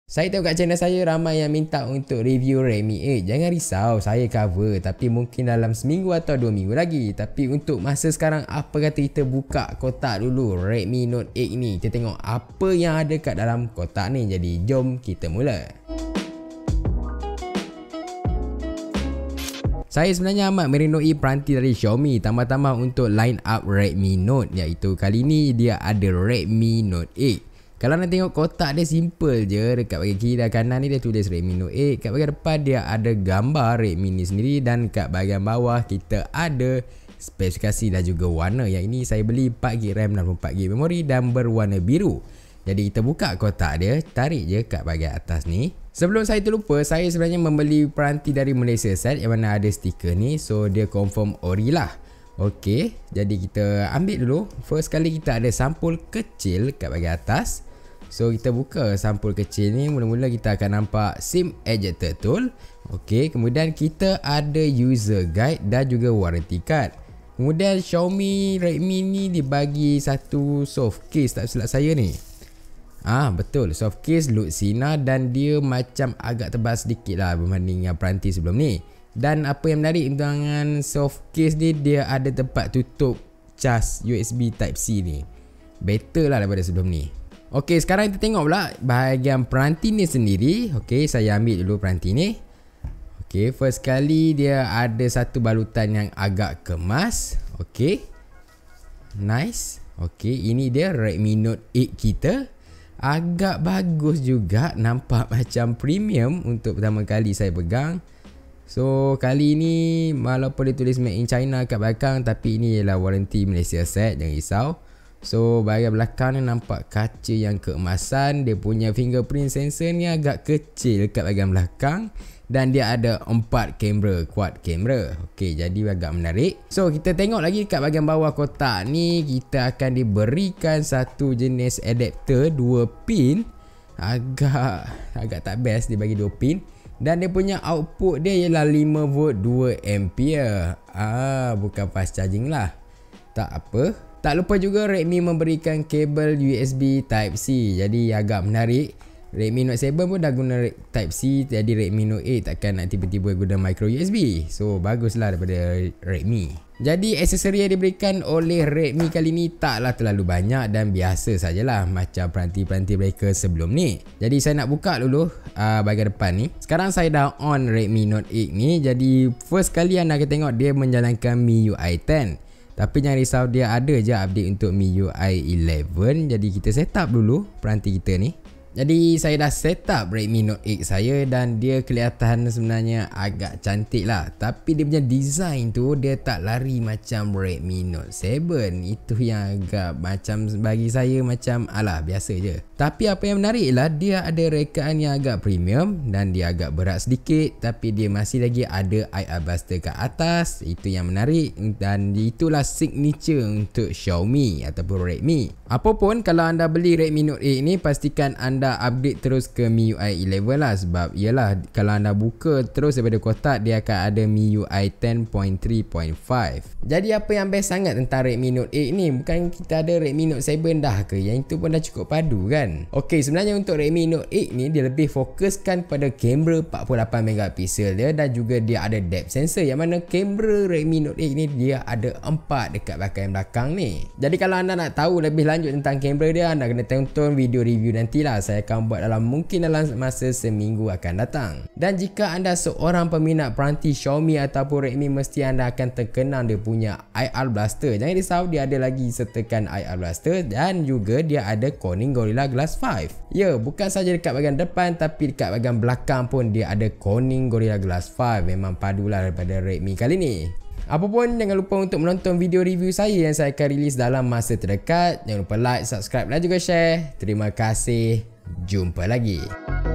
Saya tengok kat channel saya ramai yang minta untuk review Redmi 8. Jangan risau, saya cover, tapi mungkin dalam seminggu atau 2 minggu lagi. Tapi untuk masa sekarang, apa kata kita buka kotak dulu Redmi Note 8 ni. Kita tengok apa yang ada kat dalam kotak ni. Jadi jom kita mula. Saya sebenarnya amat merindui peranti dari Xiaomi, tambah-tambah untuk line up Redmi Note, iaitu kali ni dia ada Redmi Note 8. Kalau nak tengok kotak dia simple je, dekat bahagian kiri dan kanan ni dia tulis Redmi Note 8, kat bahagian depan dia ada gambar Redmi ni sendiri, dan kat bahagian bawah kita ada spesifikasi dan juga warna. Yang ini saya beli 4GB RAM dan 4GB memori dan berwarna biru. Jadi kita buka kotak dia, tarik je kat bahagian atas ni. Sebelum saya terlupa, saya sebenarnya membeli peranti dari Malaysia Set yang mana ada stiker ni, so dia confirm ori lah. Okey, jadi kita ambil dulu. First kali kita ada sampul kecil kat bahagian atas. So kita buka sampul kecil ni, mula-mula kita akan nampak SIM ejector tool. Okey, kemudian kita ada user guide dan juga warranty card. Kemudian Xiaomi Redmi ni dibagi satu soft case, tak silap saya ni. Betul, soft case Luxina, dan dia macam agak tebal sedikit lah berbanding yang peranti sebelum ni. Dan apa yang menarik dengan soft case ni, dia ada tempat tutup cas USB Type-C ni. Better lah daripada sebelum ni. Okey, sekarang kita tengok pula bahagian peranti ni sendiri. Okey, saya ambil dulu peranti ni. Okey, first kali dia ada satu balutan yang agak kemas. Okey, nice. Okey, ini dia Redmi Note 8 kita. Agak bagus juga, nampak macam premium untuk pertama kali saya pegang. So kali ni walaupun dia tulis made in China kat belakang, tapi ini ialah warranty Malaysia Set, jangan risau. So bahagian belakang ni nampak kaca yang keemasan. Dia punya fingerprint sensor ni agak kecil kat bahagian belakang, dan dia ada 4 kamera, quad kamera. Okey, jadi agak menarik. So kita tengok lagi kat bahagian bawah kotak ni, kita akan diberikan satu jenis adapter 2 pin. Agak tak best dia bagi 2 pin. Dan dia punya output dia ialah 5V 2A. Bukan fast charging lah. Tak apa. Tak lupa juga Redmi memberikan kabel USB Type-C. Jadi agak menarik. Redmi Note 7 pun dah guna Type-C, jadi Redmi Note 8 takkan nak tiba-tiba guna micro USB. So baguslah daripada Redmi. Jadi aksesori yang diberikan oleh Redmi kali ni taklah terlalu banyak dan biasa sajalah macam peranti-peranti mereka sebelum ni. Jadi saya nak buka dulu bahagian depan ni. Sekarang saya dah on Redmi Note 8 ni. Jadi first kali anda akan tengok dia menjalankan MIUI 10. Tapi jangan risau, dia ada je update untuk MIUI 11. Jadi kita set up dulu peranti kita ni. Jadi saya dah set up Redmi Note 8 saya, dan dia kelihatan sebenarnya agak cantik lah. Tapi dia punya design tu dia tak lari macam Redmi Note 7. Itu yang agak macam bagi saya macam alah biasa je. Tapi apa yang menarik ialah dia ada rekaan yang agak premium, dan dia agak berat sedikit, tapi dia masih lagi ada IR blaster kat atas. Itu yang menarik, dan itulah signature untuk Xiaomi ataupun Redmi. Apapun, kalau anda beli Redmi Note 8 ni, pastikan anda update terus ke MIUI 11 lah. Sebab ialah kalau anda buka terus daripada kotak, dia akan ada MIUI 10.3.5. Jadi apa yang best sangat tentang Redmi Note 8 ni? Bukan kita ada Redmi Note 7 dah ke? Yang itu pun dah cukup padu kan? Okey, sebenarnya untuk Redmi Note 8 ni dia lebih fokuskan pada kamera 48MP dia, dan juga dia ada depth sensor, yang mana kamera Redmi Note 8 ni dia ada 4 dekat belakang ni. Jadi kalau anda nak tahu lebih lanjut tentang kamera dia, anda kena tonton video review nantilah. Saya akan buat mungkin dalam masa seminggu akan datang. Dan jika anda seorang peminat peranti Xiaomi ataupun Redmi, mesti anda akan terkenal dia punya IR blaster. Jangan risau, dia ada lagi sertakan IR blaster, dan juga dia ada Corning Gorilla Glass 5. Ya, bukan saja dekat bahagian depan, tapi dekat bahagian belakang pun dia ada Corning Gorilla Glass 5. Memang padulah daripada Redmi kali ni. Apapun, jangan lupa untuk menonton video review saya yang saya akan rilis dalam masa terdekat. Jangan lupa like, subscribe dan juga share. Terima kasih. Jumpa lagi.